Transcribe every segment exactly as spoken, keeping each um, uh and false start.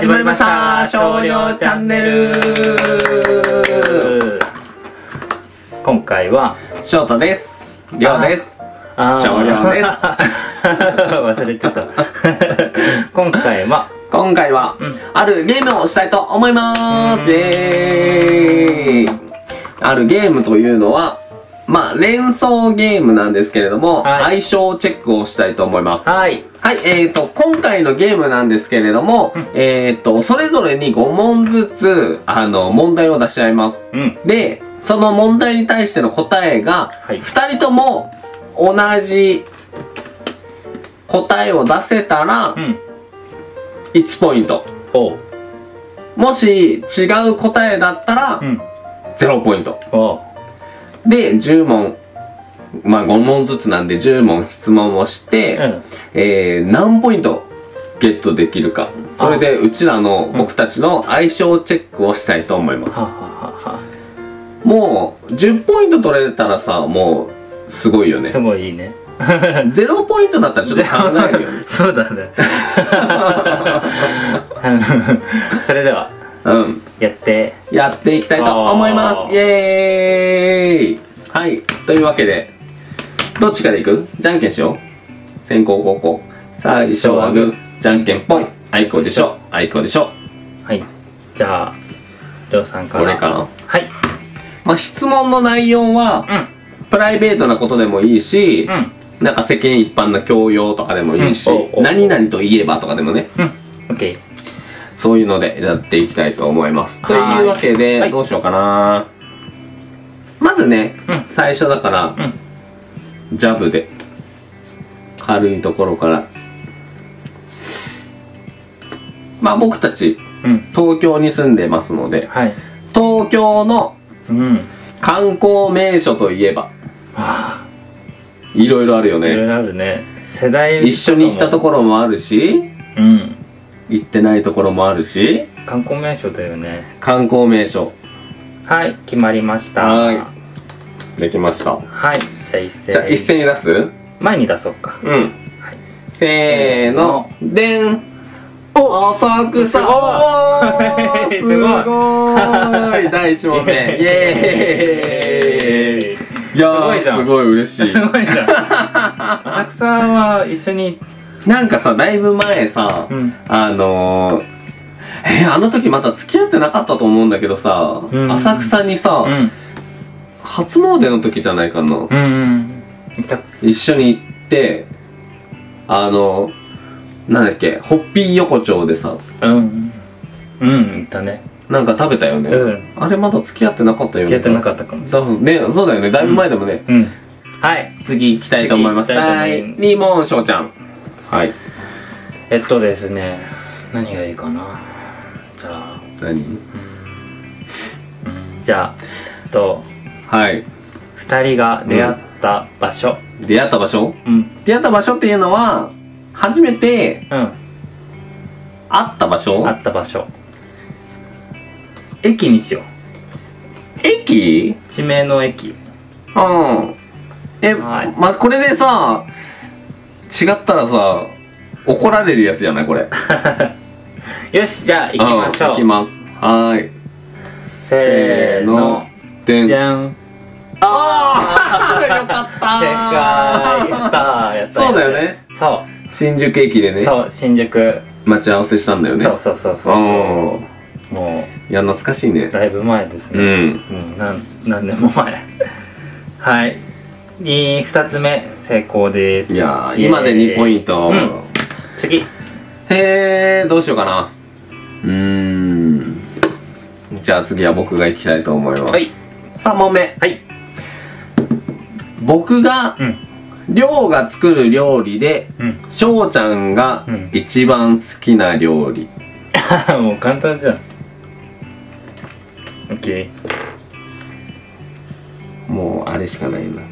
始まりました少量チャンネル。 今回は翔太です。りょうです。少量です。 忘れてた。今回は今回は、うん、あるゲームをしたいと思います。イエーイ。あるゲームというのはまあ連想ゲームなんですけれども、はい、相性チェックをしたいと思います。はい。はい、えーと、今回のゲームなんですけれども、うん、えーと、それぞれにご問ずつ、あの、問題を出し合います。うん、で、その問題に対しての答えが、はい、ふたりとも同じ答えを出せたら、うん、いちポイント。おもし違う答えだったら、うん、ゼロポイント。おで、じゅう問。まあご問ずつなんでじゅう問質問をして、うん、えー、何ポイントゲットできるか。それでうちらの僕たちの相性チェックをしたいと思います。はははもうじゅうポイント取れたらさ、もうすごいよね。 すごいいいね。 ゼロポイントだったらちょっと考えるよね。 そうだね。それでは、うん、やってやっていきたいと思います。イエーイ。はい、というわけでどっちからいく？じゃんけんしよう。先攻後攻。最初はグー、じゃんけんぽい。あいこでしょ、あいこでしょ。 はい。じゃあ、りょうさんから。 これかな？ はい。 まあ、質問の内容は、うん、プライベートなことでもいいし、うん、なんか世間一般の教養とかでもいいし、うん、何々といえばとかでもね。うん。オッケー。そういうのでやっていきたいと思います。というわけで、はい、どうしようかな。まずね、うん、最初だから、うんジャブで軽いところからまあ僕たち、うん、東京に住んでますので、はい、東京の、うん、観光名所といえば、はあ、いろいろあるよね。 いろいろあるね。世代一緒に行ったところもあるし、うん、行ってないところもあるし。 観光名所だよね。 観光名所。 はい、決まりました。はいできました。 はい。じゃあ一斉に。 じゃあ一斉に出す？ 前に出そうか。うん。 はい、せーの。でん。お浅草。おーすごいだいいち問目。イエーイ。いやーすごい嬉しい。 すごいじゃん。浅草は一緒に。 なんかさ、だいぶ前さ、うん、あのー、えー、あの時また付き合ってなかったと思うんだけどさ、うん、浅草にさ、うん初詣の時じゃないかな、うんうん、一緒に行ってあのなんだっけホッピー横丁でさうんうん行ったねなんか食べたよね、うん、あれまだ付き合ってなかったよね付き合ってなかったかもしれないねそうだよねだいぶ前でもね、うんうん、はい次行きたいと思いますだいに問翔ちゃんはいえっとですね何がいいかなじゃあ何、うん、 じゃあえっとはいふたりが出会った場所、 うん、出会った場所うん出会った場所っていうのは初めてうん会った場所会った場所駅にしよう駅地名の駅うんえ、はい、ま、これでさ違ったらさ怒られるやつじゃないこれよしじゃあ行きましょう行きますはーいせーのでんじゃんああよかった正解やったやったそうだよねそう新宿駅でねそう新宿待ち合わせしたんだよねそうそうそうそうもういや懐かしいねだいぶ前ですねうん、うん、なん何年も前はいにふたつめ成功ですいやー今でにポイント、うん、 次へえどうしようかなうーんじゃあ次は僕が行きたいと思いますはいさん問目はい僕が、うん、りょうが作る料理でしょうちゃんが一番好きな料理、 うん、もう簡単じゃん OK もうあれしかないんだ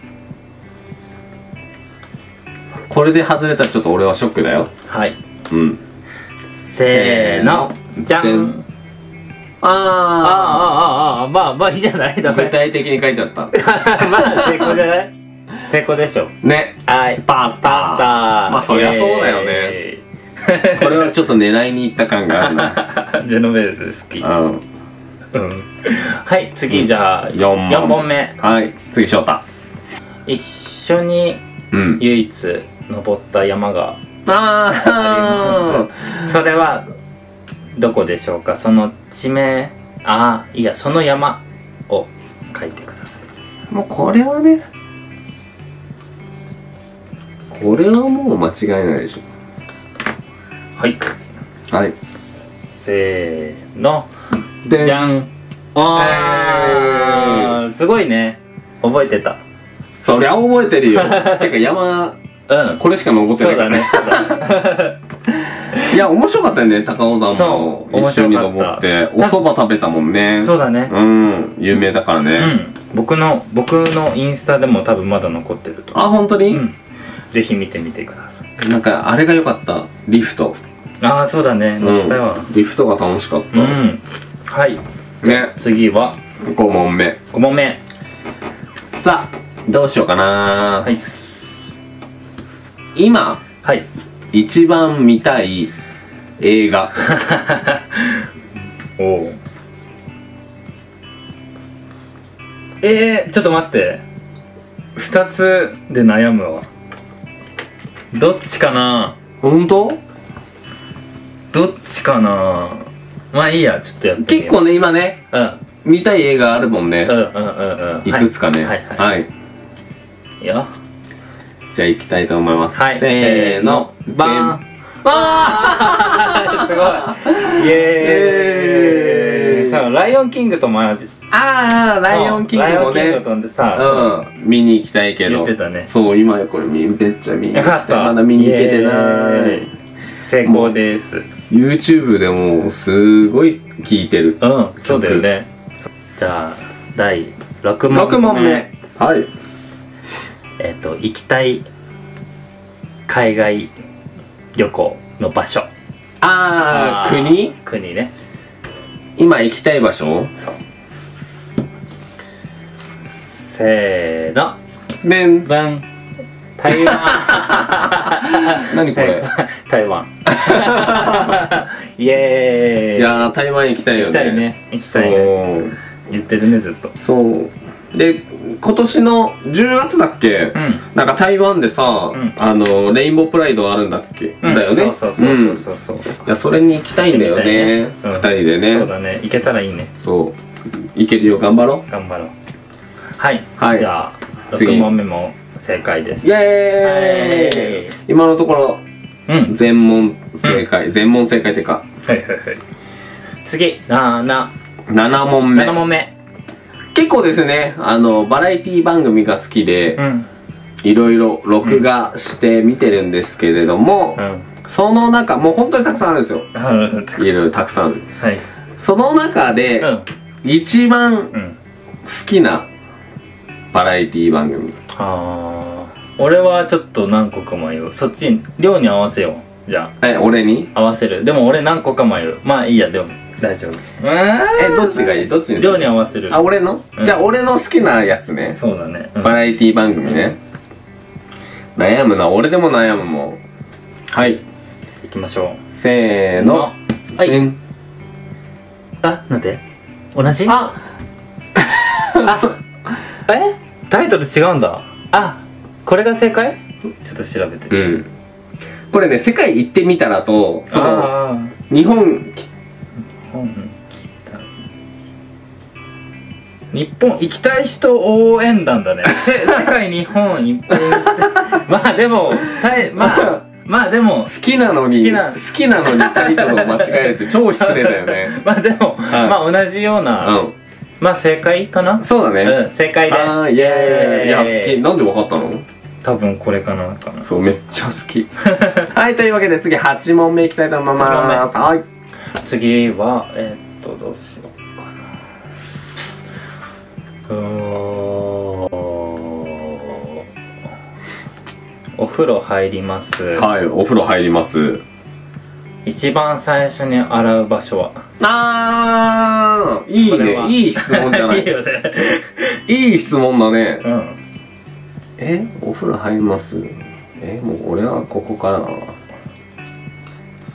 これで外れたらちょっと俺はショックだよはいうんせーのじゃんあーあーあーあーまあまあいいじゃないだめ具体的に書いちゃったまあ成功じゃない成功でしょねはいパスタパスタまあそりゃそうだよねこれはちょっと狙いに行った感があるな。 ジェノベーゼ好き。 うん。 うん。はい、次じゃあ、よんぼんめ。 はい、次翔太。 一緒に唯一登った山があります。それはどこでしょうか。その地名、ああ、いや、その山を書いてください。 もうこれはね、これはもう間違いないでしょ。 はい。 はい。 せーの。じゃん。あー、すごいね。覚えてた。 そりゃ覚えてるよ。てか山、うん、これしか残ってないからね。そうだね。そうだ。いや、面白かったよね、高尾山も一緒に登って。お蕎麦食べたもんね。 そうだね。 うん、有名だからね。うん。 僕の、僕のインスタでも多分まだ残ってると。 あ、本当に？うん。 ぜひ見てみてください。 なんか、あれが良かった。リフト。 ああ、そうだね。乗ったよ。 リフトが楽しかった。うん。 はい。ね。次はごもんめ。 ごもんめ。 さあ、どうしようかな。はい。今、はい。一番見たい映画。 おお。えー、ちょっと待って。二つで悩むわ。どっちかな。 本当？ どっちかな。まあいいや、ちょっとやってみよう。 結構ね、今ね、うん。見たい映画あるもんね。うんうんうんうん。いくつかね。はいはい。はい。いいよ。 じゃあ行きたいと思います。 はい。 せーの。バーン。 あーすごい。イエーイ。そう、ライオンキングとも同じ。 あー、ライオンキングもね。ライオンキングとんでさ、 うん。見に行きたいけど。 言ってたね。 そう、今これめっちゃ見に行きたい。 よかった。 まだ見に行けてない。 成功です。 YouTube でもすごい聴いてる。 うん、そうだよね。じゃあ、だいろくもんめ。 ろくもんめ。はい。 えっと、行きたい海外旅行の場所。 あー、国？ 国ね。 今行きたい場所？ そう。せーの。 ベン。 ベン。台湾。 何これ？ 台湾。イエーイ。 いやー、台湾行きたいよね。 行きたいね。行きたいね。言ってるね、ずっと。 そう。で、今年のじゅうがつだっけ？うん。なんか台湾でさ、うん、あの、レインボープライドあるんだっけ？うん、だよね。 そうそうそうそうそう。うん、いや、それに行きたいんだよね。二、ね、人でね。 そうだね。行けたらいいね。 そう。行けるよ、頑張ろう。 頑張ろう。はい。はい。じゃあ、ろくもんめも正解です。 イエーイ、今のところ、うん、全問正解、うん、全問正解ってか。 はいはいはい。次、なな。 ななもんめ。 ななもんめ。 結構ですね、あの、バラエティ番組が好きで、うん、いろいろ録画して見てるんですけれども、うん、その中、もう本当にたくさんあるんですよ。いろいろたくさんある。はい。その中で、うん、一番好きなバラエティ番組。 ああ。俺はちょっと何個か迷う。そっちに、量に合わせよう。じゃあ。 え、俺に合わせる。でも俺何個か迷う。まあいいや、でも大丈夫。 え、どっちがいい？どっちにする？ 量に合わせる。 あ、俺の、うん、じゃあ俺の好きなやつね。 そうだね。 うん、バラエティ番組ね。うん、悩むな。俺でも悩むもん。はい。 行きましょう。 せーの。 はい。あ、なんで？同じ？ ああ、そ、え？タイトル違うんだ。あ、これが正解？ちょっと調べて。 うん。これね、世界行ってみたらと、その、日本、 日本日本行きたい人応援団だね。世界日本いっぱいまあでも、まあ、まあでも、 好きなのに、好きな、好きなのにタイトルを間違えるって超失礼だよね。 まあでも、まあ同じような、うん、まあ正解かな？ そうだね。 うん、正解で。 あー、イエーイ。いや、好き。なんでわかったの？ 多分これかなかな。 そう、めっちゃ好き。はい、というわけで次はちもんめいきたいと思います。はい。 次は、えー、っと、どうしようかな。うーん。お風呂入ります。 はい、お風呂入ります。 一番最初に洗う場所は？ あー、いいね。いい質問じゃない。いいよね。いい質問だね。うん。え、お風呂入ります？え、もう俺はここからな。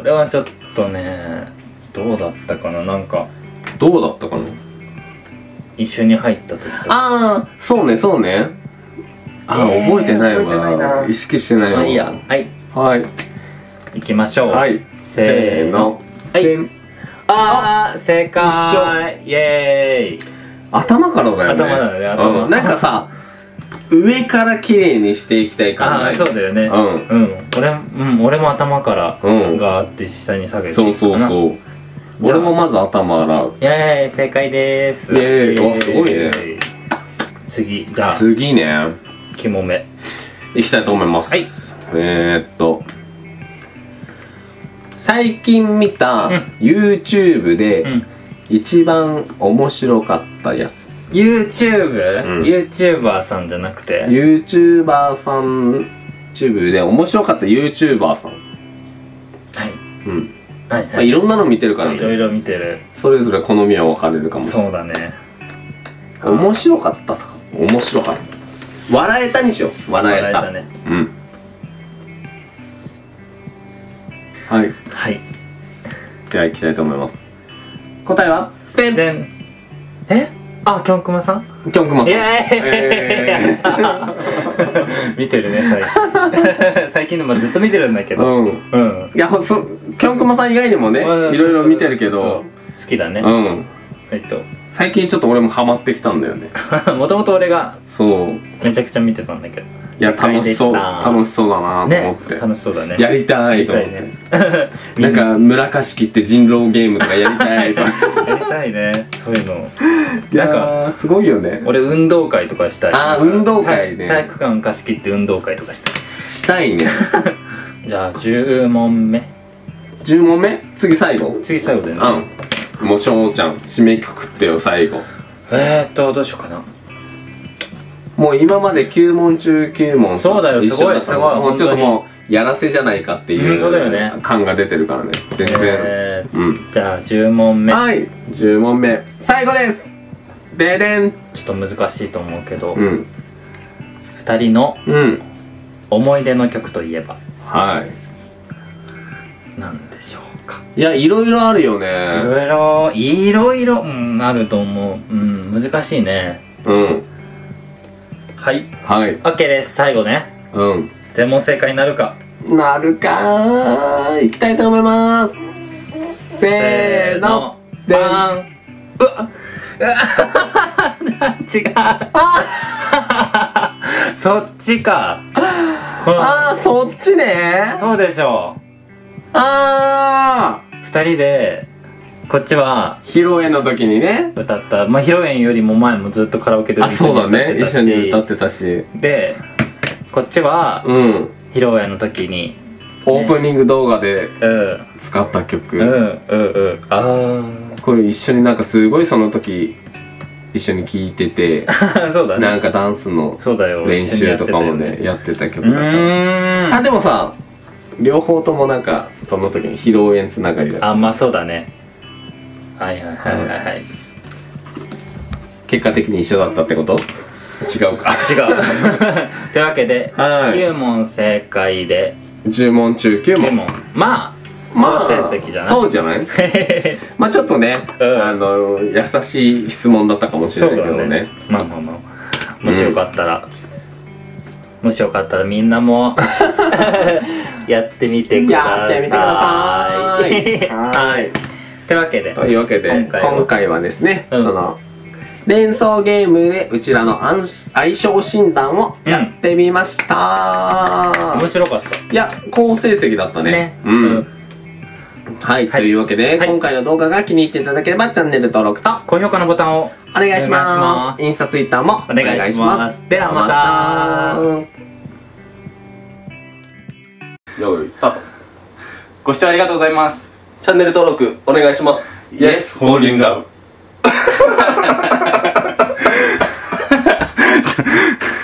これはちょっとね、どうだったかな。なんかどうだったかな。 一緒に入った時とか。 ああ、そうねそうね。ああ、 えー覚えてないわ。 覚えてないな意識してないわ。 まあいいや。はい、 はい、 行きましょう。 はい、 せーの。はい。あー、正解。イエーイ。 頭からだよね。 頭だよね、頭。 うん、なんかさ、上から綺麗にしていきたい感じ。 ああ、そうだよね。うんうん。俺、うん、俺も頭からがあって下に下げていくかな。 そうそうそう。俺もまず頭洗う。 イエーイ、正解でーす。 イエーイ。お、すごいね。 次、じゃあ次ね、 きもめいきたいと思います。 はい。 えーっと最近見た YouTube で一番面白かったやつ。 YouTube？ うん YouTuber さんじゃなくて YouTuber さん YouTube で面白かった YouTuber さん。 はい、 うん、 はいまあ、いろんなの見てるからね。 いろいろ見てる。 それぞれ好みは分かれるかもしれない。 そうだね。 面白かったさ。面白かった。笑えたにしよう。笑えた。 笑えたね。 うん。はい。 はい。 では行きたいと思います。答えはでんでん。え？あ、きょんくまさん？ きょんくまさん。 イエーイ、えー、見てるね、最近。最近でもずっと見てるんだけど。 うん。 うん。 いや、そ、きょんくまさん以外にもね、いろいろ見てるけど。 好きだね。 うん。 えっと。 最近ちょっと俺もハマってきたんだよね。 もともと俺が。 そう。 めちゃくちゃ見てたんだけど。 いや、楽しそう。楽しそうだなと思って。 楽しそうだね。 やりたいと思って。なんか、村貸し切って人狼ゲームとかやりたいと。 やりたいね。そういうの。 なんか、すごいよね。 俺、運動会とかしたい。 ああ、運動会ね。 体育館貸し切って運動会とかしたい。 したいね。 じゃあ、じゅうもんめ。 じゅうもんめ？次最後？ 次最後だよね。 うん。もう、しょうちゃん、締めくくってよ、最後。 えーっと、どうしようかな。 もう今まできゅうもん中きゅうもんそうだよ、すごいすごい。 もうちょっともうやらせじゃないかっていう感が出てるからね。全然。 えー、うん。じゃあじゅうもんめ。 はい、じゅうもんめ最後です。ででん。 ちょっと難しいと思うけど、 うん、 ふたりの思い出の曲といえば、 はい、 なんでしょうか。 いや、いろいろあるよね。 いろいろいろいろ、うん、あると思う。うん、難しいね。 うん。 はい。 はい。 オッケーです。最後ね。 うん。 全問正解になるか。 なるかー。いきたいと思います。せーの。 でーん。うわっ。違う。そっちか。 ああ、そっちね。 そうでしょう。ああ。二人で。こっちは披露宴の時にね歌った。まあ披露宴よりも前もずっとカラオケで一緒に歌ってたし、あ、そうだね、一緒に歌ってたし、でこっちは、うん、披露宴の時に、ね、 オープニング動画で使った曲、 うんうんうん、ああこれ一緒になんかすごいその時一緒に聴いててそうだね、なんかダンスの練習とかもねやってた曲だった。あ、でもさ両方ともなんかその時に披露宴つながりだった。 あ、まあそうだね。はいはいはいはいはい。 結果的に一緒だったってこと？違うか。 違う。というわけで、はい、きゅうもん正解でじゅうもん中きゅうもん。 きゅうもん。まあまあ成績じゃない？ そうじゃない？まあちょっとね、うん、あの優しい質問だったかもしれないけどね。ね、 まあまあまあ。もしよかったら、うん、もしよかったらみんなもやってみてください。 やってみてください。はい。 というわけで、 というわけで今回は、今回はですね、うん、その連想ゲームでうちらの相性診断をやってみました、 うん、面白かった。 いや、好成績だったね。ね、うん、うん、はい、はい、というわけで、はい、今回の動画が気に入っていただければチャンネル登録と高評価のボタンをお願いします。インスタ、ツイッターもお願いします。 ではまた。よいスタート。 ご視聴ありがとうございます。 チャンネル登録お願いします。 Yes, falling love.